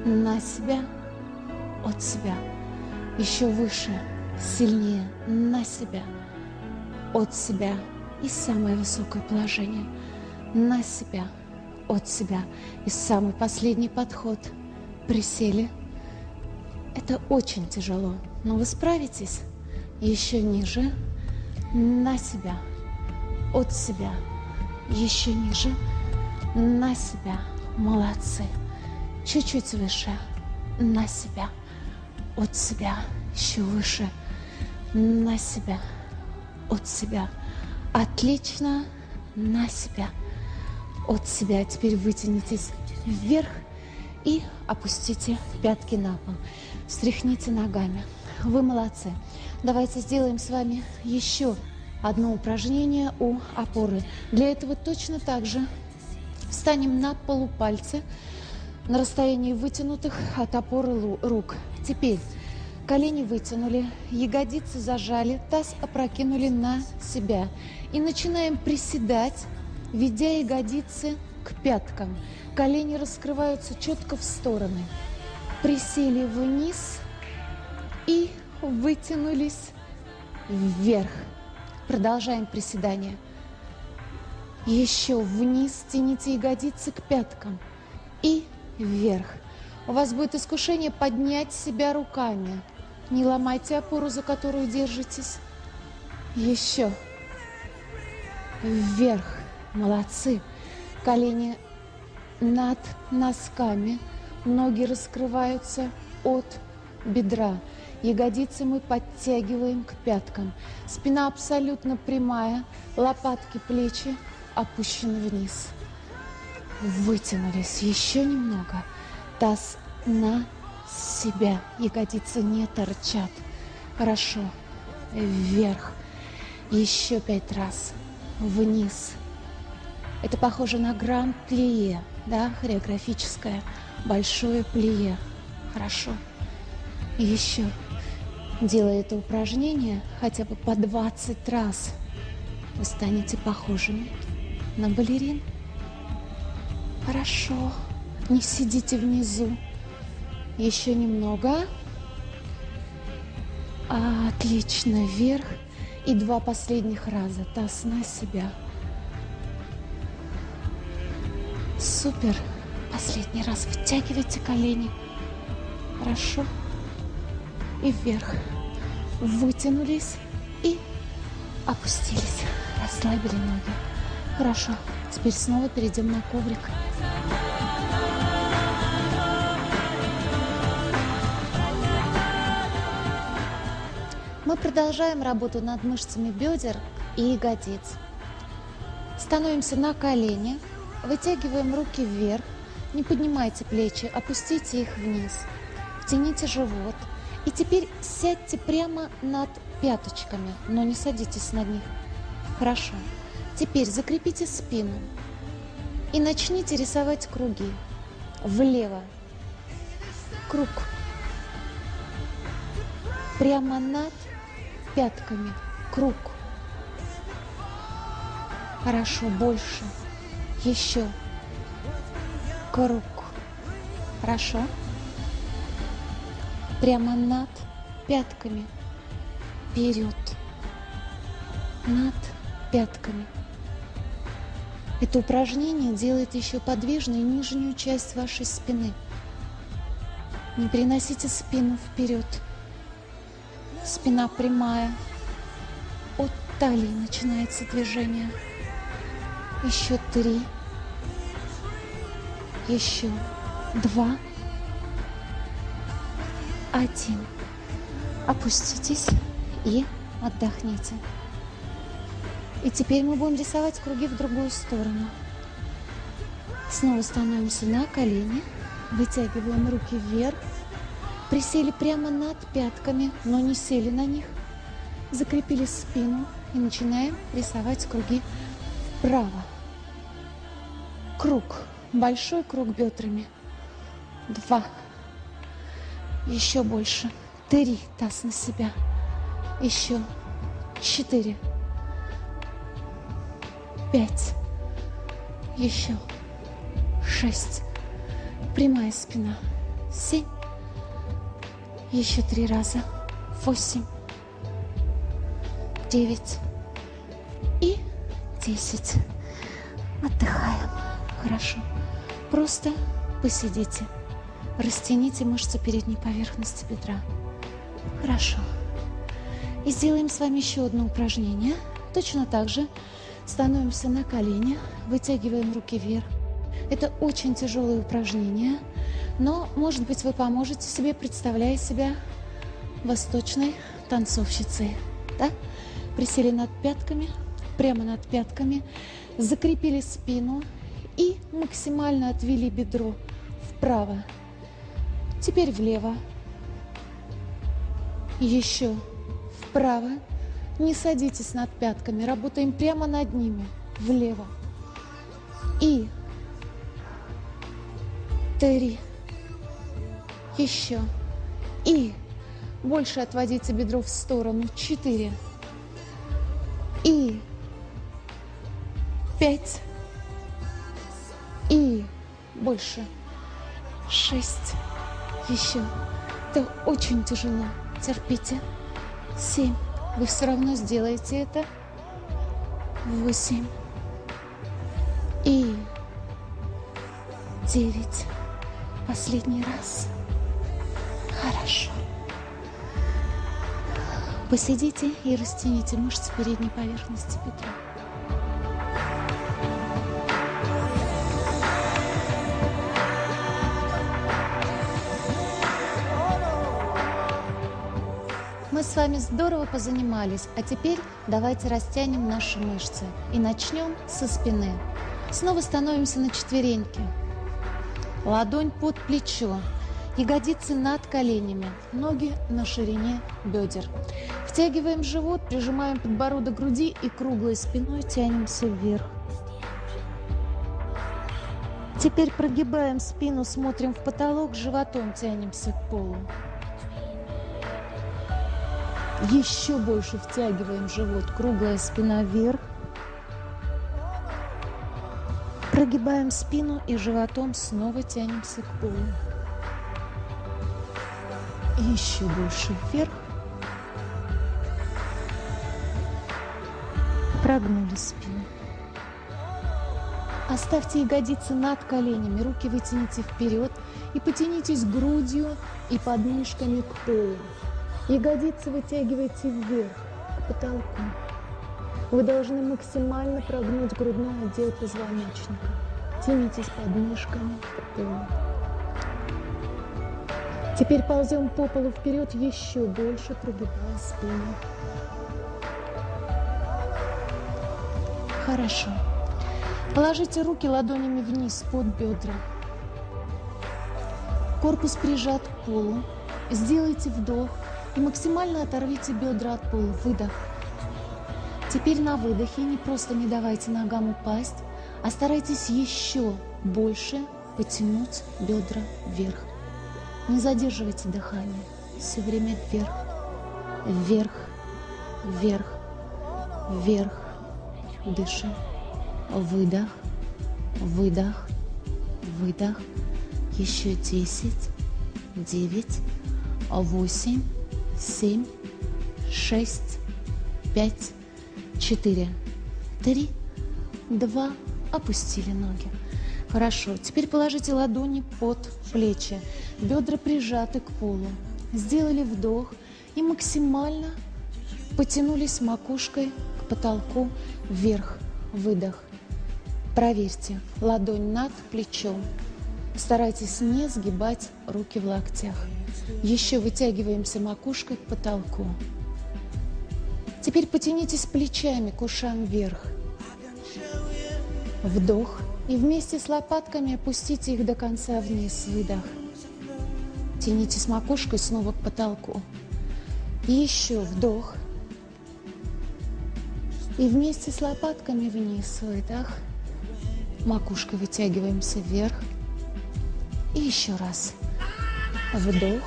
на себя, от себя. Еще выше, сильнее, на себя, от себя. И самое высокое положение. На себя, от себя. И самый последний подход. Присели. Это очень тяжело, но вы справитесь. Еще ниже. На себя, от себя. Еще ниже. На себя. Молодцы. Чуть-чуть выше. На себя. От себя. Еще выше. На себя. От себя. Отлично. На себя. От себя. Теперь вытянитесь вверх и опустите пятки на пол. Встряхните ногами. Вы молодцы. Давайте сделаем с вами еще одно упражнение у опоры. Для этого точно так же встанем на полупальцы на расстоянии вытянутых от опоры рук. Теперь колени вытянули, ягодицы зажали, таз опрокинули на себя. И начинаем приседать, ведя ягодицы к пяткам. Колени раскрываются четко в стороны. Присели вниз и вытянулись вверх. Продолжаем приседание. Еще вниз тяните ягодицы к пяткам и вверх. У вас будет искушение поднять себя руками. Не ломайте опору, за которую держитесь. Еще. Вверх. Молодцы. Колени над носками. Ноги раскрываются от бедра. Ягодицы мы подтягиваем к пяткам. Спина абсолютно прямая. Лопатки, плечи опущены вниз. Вытянулись. Еще немного. Таз на себя. Ягодицы не торчат. Хорошо. Вверх. Еще 5 раз. Вниз. Это похоже на гранд-плие, да, хореографическое. Большое плие. Хорошо. Еще. Делая это упражнение хотя бы по 20 раз, вы станете похожими на балерин. Хорошо. Не сидите внизу. Еще немного. Отлично. Вверх. И 2 последних раза. Таз на себя. Супер. Последний раз вытягивайте колени. Хорошо. И вверх. Вытянулись и опустились. Расслабили ноги. Хорошо. Теперь снова перейдем на коврик. Мы продолжаем работу над мышцами бедер и ягодиц. Становимся на колени, вытягиваем руки вверх, не поднимайте плечи, опустите их вниз, втяните живот. И теперь сядьте прямо над пяточками, но не садитесь над них. Хорошо. Теперь закрепите спину и начните рисовать круги. Влево. Круг. Прямо над пятками. Круг. Хорошо, больше. Еще. Круг. Хорошо. Прямо над пятками. Вперед. Над пятками. Это упражнение делает еще подвижной нижнюю часть вашей спины. Не переносите спину вперед. Спина прямая. От талии начинается движение. Еще 3. Еще 2. 1. Опуститесь и отдохните. И теперь мы будем рисовать круги в другую сторону. Снова становимся на колени. Вытягиваем руки вверх. Присели прямо над пятками, но не сели на них. Закрепили спину и начинаем рисовать круги вправо. Круг. Большой круг бедрами. 2. Еще больше. 3. Таз на себя. Еще. 4. 5. Еще. 6. Прямая спина. 7. Еще 3 раза. 8. 9. И 10. Отдыхаем. Хорошо. Просто посидите. Растяните мышцы передней поверхности бедра. Хорошо. И сделаем с вами еще одно упражнение. Точно так же становимся на колени, вытягиваем руки вверх. Это очень тяжелое упражнение, но, может быть, вы поможете себе, представляя себя восточной танцовщицей. Да? Присели над пятками, прямо над пятками, закрепили спину и максимально отвели бедро вправо. Теперь влево. Еще вправо. Не садитесь над пятками, работаем прямо над ними. Влево. И 3. Еще. И больше отводите бедро в сторону. 4. И 5. И больше. 6. Еще. Это очень тяжело. Терпите. 7. Вы все равно сделаете это. 8. И 9. Последний раз. Хорошо. Посидите и растяните мышцы передней поверхности бедра. Мы с вами здорово позанимались, а теперь давайте растянем наши мышцы и начнем со спины. Снова становимся на четвереньки. Ладонь под плечо, ягодицы над коленями, ноги на ширине бедер. Втягиваем живот, прижимаем подбородок к груди и круглой спиной тянемся вверх. Теперь прогибаем спину, смотрим в потолок, животом тянемся к полу. Еще больше втягиваем живот, круглая спина вверх. Прогибаем спину и животом снова тянемся к полу. Еще больше вверх. Прогнули спину. Оставьте ягодицы над коленями, руки вытяните вперед и потянитесь грудью и подмышками к полу. Ягодицы вытягивайте вверх, к потолку. Вы должны максимально прогнуть грудной отдел позвоночника. Тянитесь подмышками к полу. Теперь ползем по полу вперед, еще больше прогибая спину. Хорошо. Положите руки ладонями вниз под бедра. Корпус прижат к полу. Сделайте вдох и максимально оторвите бедра от пола. Выдох. Теперь на выдохе не давайте ногам упасть, а старайтесь еще больше потянуть бедра вверх. Не задерживайте дыхание. Все время вверх, вверх, вверх, вверх. Дышим. Выдох, выдох, выдох. Еще 10, 9, 8, 7, 6, 5, 4, 3, 2. Опустили ноги. Хорошо. Теперь положите ладони под плечи. Бедра прижаты к полу. Сделали вдох и максимально потянулись макушкой к потолку вверх. Выдох. Проверьте. Ладонь над плечом. Старайтесь не сгибать руки в локтях. Еще вытягиваемся макушкой к потолку. Теперь потянитесь плечами к ушам вверх. Вдох. И вместе с лопатками опустите их до конца вниз. Выдох. Тянитесь макушкой снова к потолку. Еще вдох. И вместе с лопатками вниз. Выдох. Макушкой вытягиваемся вверх. И еще раз. Вдох.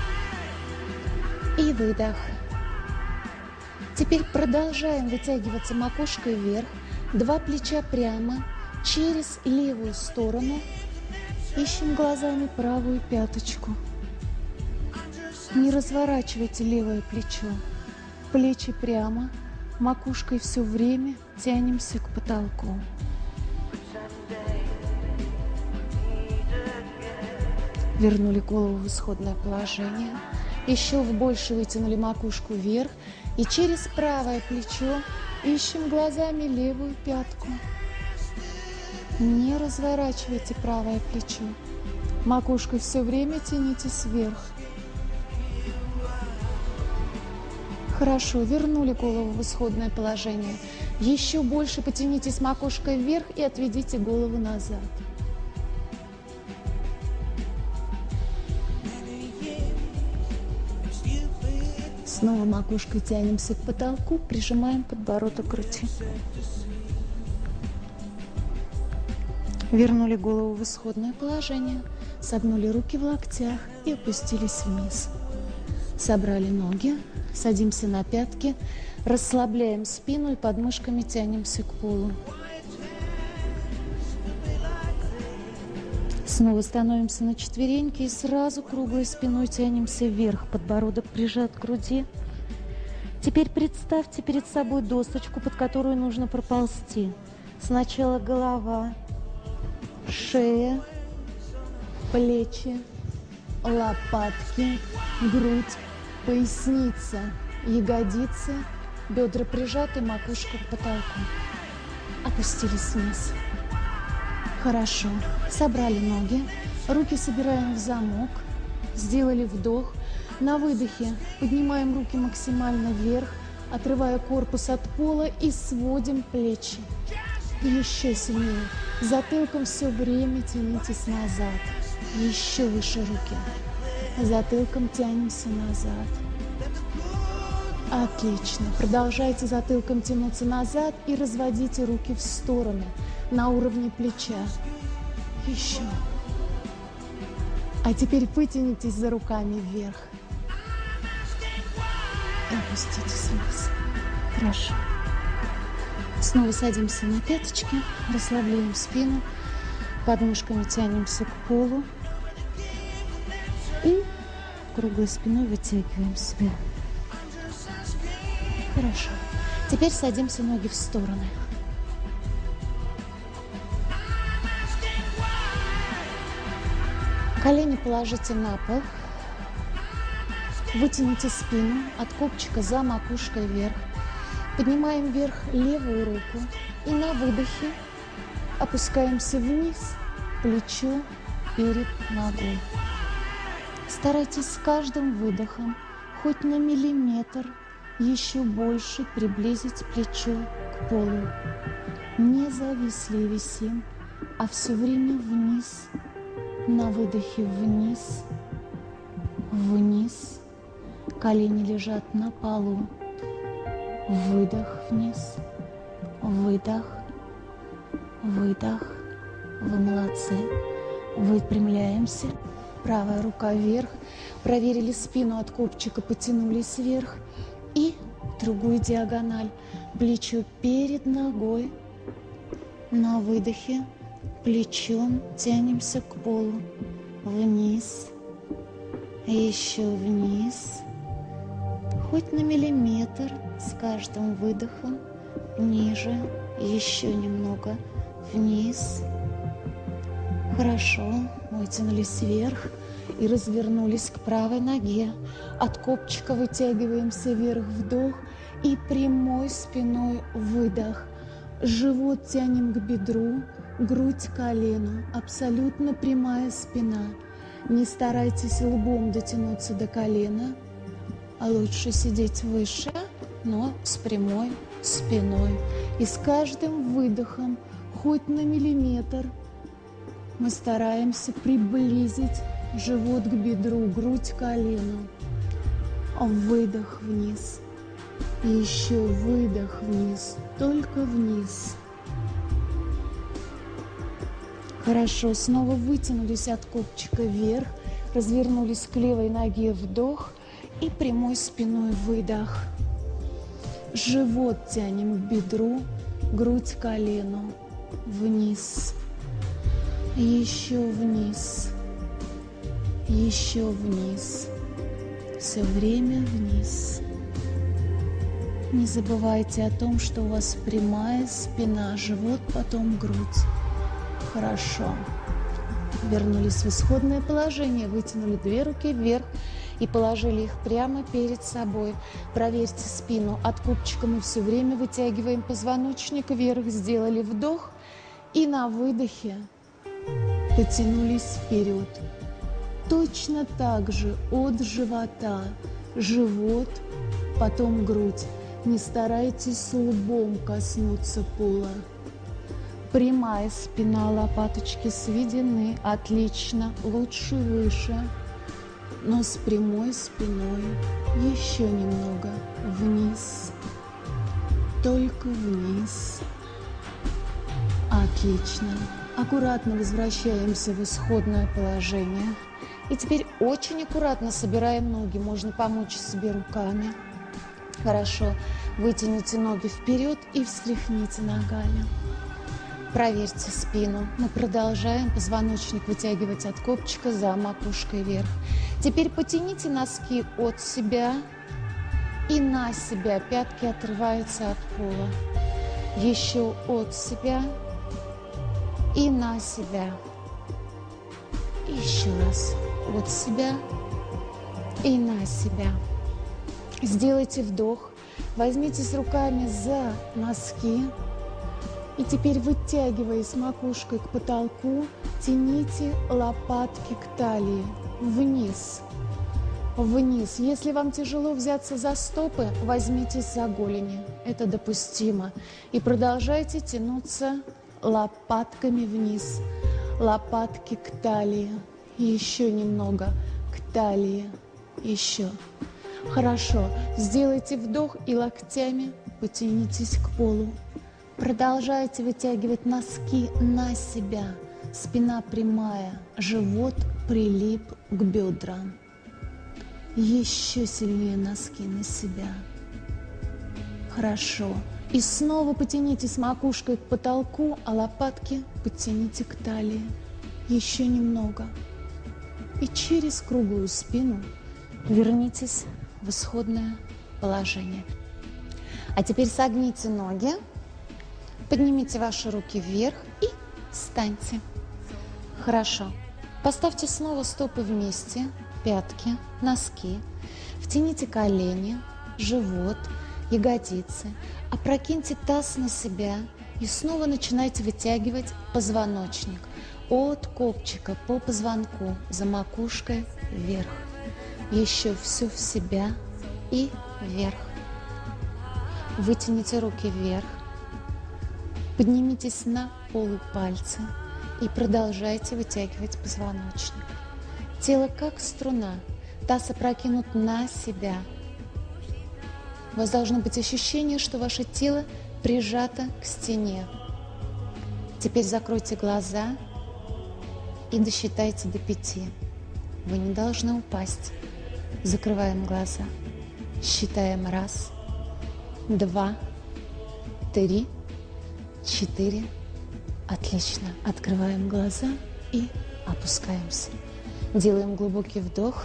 И выдох. Теперь продолжаем вытягиваться макушкой вверх. Два плеча прямо через левую сторону. Ищем глазами правую пяточку. Не разворачивайте левое плечо. Плечи прямо, макушкой все время тянемся к потолку. Вернули голову в исходное положение. Еще больше вытянули макушку вверх. И через правое плечо ищем глазами левую пятку. Не разворачивайте правое плечо. Макушкой все время тянитесь вверх. Хорошо, вернули голову в исходное положение. Еще больше потянитесь макушкой вверх и отведите голову назад. Снова макушкой тянемся к потолку, прижимаем подбородок к груди. Вернули голову в исходное положение, согнули руки в локтях и опустились вниз. Собрали ноги, садимся на пятки, расслабляем спину и подмышками тянемся к полу. Снова становимся на четвереньки и сразу круглой спиной тянемся вверх, подбородок прижат к груди. Теперь представьте перед собой досочку, под которую нужно проползти. Сначала голова, шея, плечи, лопатки, грудь, поясница, ягодицы, бедра прижаты, макушка к потолку. Опустились вниз. Хорошо. Собрали ноги, руки собираем в замок, сделали вдох. На выдохе поднимаем руки максимально вверх, отрывая корпус от пола и сводим плечи. Еще сильнее. Затылком все время тянитесь назад. Еще выше руки. Затылком тянемся назад. Отлично. Продолжайте затылком тянуться назад и разводите руки в стороны на уровне плеча. Еще. А теперь вытянитесь за руками вверх. И опуститесь вниз. Хорошо. Снова садимся на пяточки, расслабляем спину, подмышками тянемся к полу и круглой спиной вытягиваем себя. Хорошо. Теперь садимся ноги в стороны. Колени положите на пол. Вытяните спину от копчика за макушкой вверх. Поднимаем вверх левую руку и на выдохе опускаемся вниз, плечо перед ногой. Старайтесь с каждым выдохом хоть на миллиметр еще больше приблизить плечо к полу. Не зависли и висим, а все время вниз. На выдохе вниз, вниз. Колени лежат на полу. Выдох вниз, выдох, выдох. Вы молодцы. Выпрямляемся. Правая рука вверх. Проверили спину от копчика, потянулись вверх. И другую диагональ. Плечо перед ногой. На выдохе плечом тянемся к полу. Вниз. Еще вниз. Хоть на миллиметр с каждым выдохом. Ниже. Еще немного. Вниз. Хорошо. Вытянулись вверх и развернулись к правой ноге. От копчика вытягиваемся вверх, вдох и прямой спиной выдох. Живот тянем к бедру, грудь к колену, абсолютно прямая спина. Не старайтесь лбом дотянуться до колена, а лучше сидеть выше, но с прямой спиной. И с каждым выдохом, хоть на миллиметр, мы стараемся приблизить живот к бедру, грудь к колену. Выдох вниз. И еще выдох вниз, только вниз. Хорошо, снова вытянулись от копчика вверх, развернулись к левой ноге, вдох и прямой спиной выдох. Живот тянем к бедру, грудь к колену, вниз. еще вниз, еще вниз, все время вниз. Не забывайте о том, что у вас прямая спина, живот, потом грудь. Хорошо. Вернулись в исходное положение, вытянули две руки вверх и положили их прямо перед собой. Проверьте спину. От копчика мы все время вытягиваем позвоночник вверх. Сделали вдох и на выдохе потянулись вперед. Точно так же от живота, живот, потом грудь. Не старайтесь лбом коснуться пола. Прямая спина, лопаточки сведены. Отлично, лучше выше. Но с прямой спиной еще немного вниз. Только вниз. Отлично. Аккуратно возвращаемся в исходное положение. И теперь очень аккуратно собираем ноги. Можно помочь себе руками. Хорошо. Вытяните ноги вперед и встряхните ногами. Проверьте спину. Мы продолжаем позвоночник вытягивать от копчика за макушкой вверх. Теперь потяните носки от себя и на себя. Пятки отрываются от пола. Еще от себя и на себя. Еще раз. От себя и на себя. Сделайте вдох. Возьмитесь руками за носки. И теперь, вытягиваясь макушкой к потолку, тяните лопатки к талии. Вниз. Вниз. Если вам тяжело взяться за стопы, возьмитесь за голени. Это допустимо. И продолжайте тянуться лопатками вниз. Лопатки к талии. И еще немного к талии. Еще. Хорошо. Сделайте вдох и локтями потянитесь к полу. Продолжайте вытягивать носки на себя. Спина прямая, живот прилип к бедрам. Еще сильнее носки на себя. Хорошо. И снова потянитесь макушкой к потолку, а лопатки подтяните к талии. Еще немного. И через круглую спину вернитесь в исходное положение. А теперь согните ноги. Поднимите ваши руки вверх и встаньте. Хорошо. Поставьте снова стопы вместе, пятки, носки. Втяните колени, живот, ягодицы. Опрокиньте таз на себя и снова начинайте вытягивать позвоночник от копчика по позвонку за макушкой вверх. Еще все в себя и вверх. Вытяните руки вверх. Поднимитесь на полупальцы и продолжайте вытягивать позвоночник. Тело как струна, таз опрокинут на себя. У вас должно быть ощущение, что ваше тело прижато к стене. Теперь закройте глаза и досчитайте до 5. Вы не должны упасть. Закрываем глаза. Считаем 1, 2, 3, 4. Отлично. Открываем глаза и опускаемся. Делаем глубокий вдох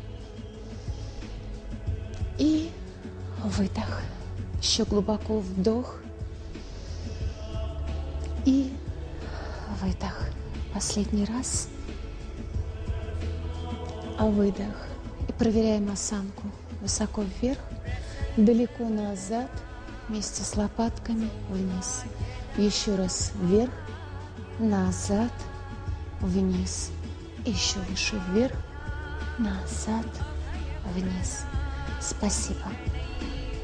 и выдох. Еще глубоко вдох и выдох. Последний раз. Выдох. И проверяем осанку. Высоко вверх, далеко назад, вместе с лопатками вниз. Еще раз вверх, назад, вниз. Еще выше вверх, назад, вниз. Спасибо.